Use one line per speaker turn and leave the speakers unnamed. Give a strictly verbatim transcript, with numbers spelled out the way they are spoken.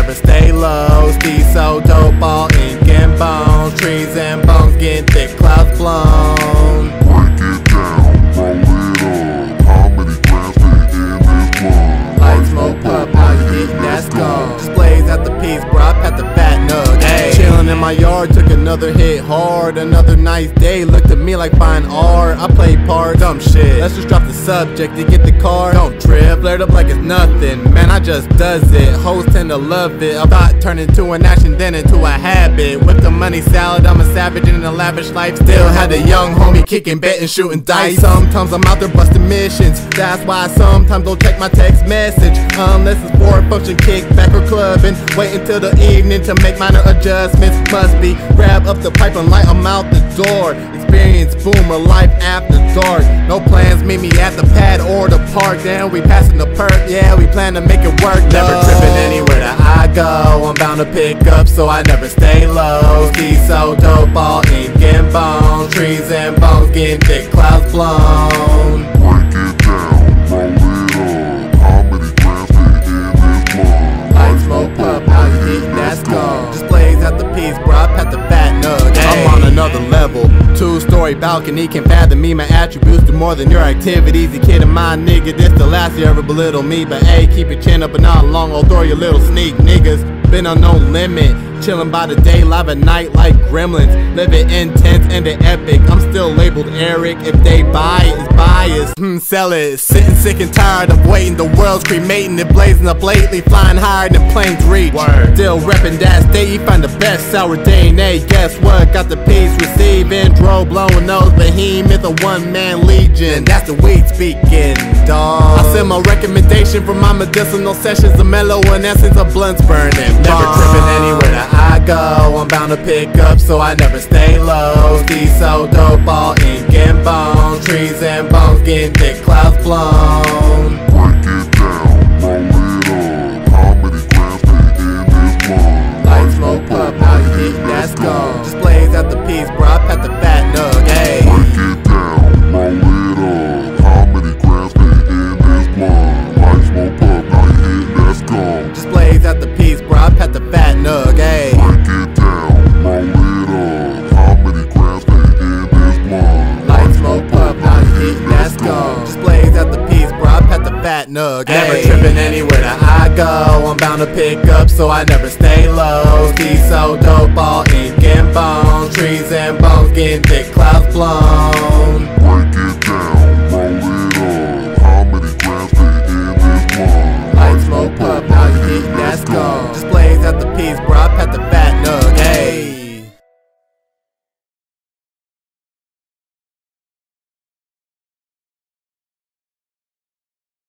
never stay low. Steve so dope, all ink and bones. Trees and bones, getting thick, clouds blown.
Break it down, roll it up. How many grams fit in this blunt?
Light smoke up, how you getting that skull? Displays at the piece, bro, I pat the fat nug. Hey. Chillin' in my yard, took another hit hard. Another nice day, looked at me like fine art. I play part, dumb shit. Let's just drop the subject to get the car. Don't trip, flared up like it's nothing. Man, I just does it. Hoes tend to love it. A thought turned into an action, then into a habit. With the money salad, I'm a savage in a lavish life. Still had a young homie kicking, betting, shooting dice. Sometimes I'm out there busting missions. That's why I sometimes don't check my text message, unless it's for a function, kickback or clubbing. Wait until the evening to make minor adjustments. Must be grab up the pipe and light 'em out the door. Experience boomer life after dark. No plans, meet me at the pad or the park. Then we passing the perk, yeah, we plan to make it work. Never tripping anywhere that I go. I'm bound to pick up, so I never stay low. Ski so dope, all ink and bones. Trees and bones, getting thick, clouds blown.
Break it down, roll it up. How many grams fit in this blunt?
Light smoke up, how you getting that skull? Displays at the piece, bro, I pat the fat nug. Hey. I'm on another level. Two-story balcony can fathom me. My attributes do more than your activities. You kidding my nigga? This the last you ever belittle me. But hey, keep your chin up and not long. I'll throw you a little sneak, niggas. Been on no limit. Chillin' by the day, live at night like gremlins. Living intense and the epic. I'm still labeled Eric. If they buy it, it's biased. Hmm, sell it. Sitting sick and tired of waiting. The world's cremating it, blazing up lately. Flying higher than planes reach. Word. Still reppin' that state. You find the best sour day and hey, guess what? Got the piece receiving. Dro blowing those behemoth, a one-man legion. That's the weed speaking, dawg. I send my recommendation for my medicinal sessions. The mellow and essence of blunts burning. Never tripping anywhere that I go. I'm bound to pick up, so I never stay low. Steve so dope, all ink and bones. Trees and bones, getting thick, clouds blown.
Break it down, roll it up. How many grams fit in this blunt?
Light smoke up, how you getting that skull? Displays at the piece, bro, I pat the fat nug. Hey.
Break it down, roll it up. How many grams fit in this blunt? Light smoke up, now you hitting that skull.
Displays at the piece, bro, I pat the fat nug. Hey.
Break it down, roll it up. How many grams fit in this blunt?
Light smoke up, now you hitting that skull. Displays at the piece, bro, I pat the fat nug. Hey. Never tripping anywhere that I go. I'm bound to pick up, so I never stay low. Steve so dope, all ink and bones. Trees and bones, getting thick, clouds blown.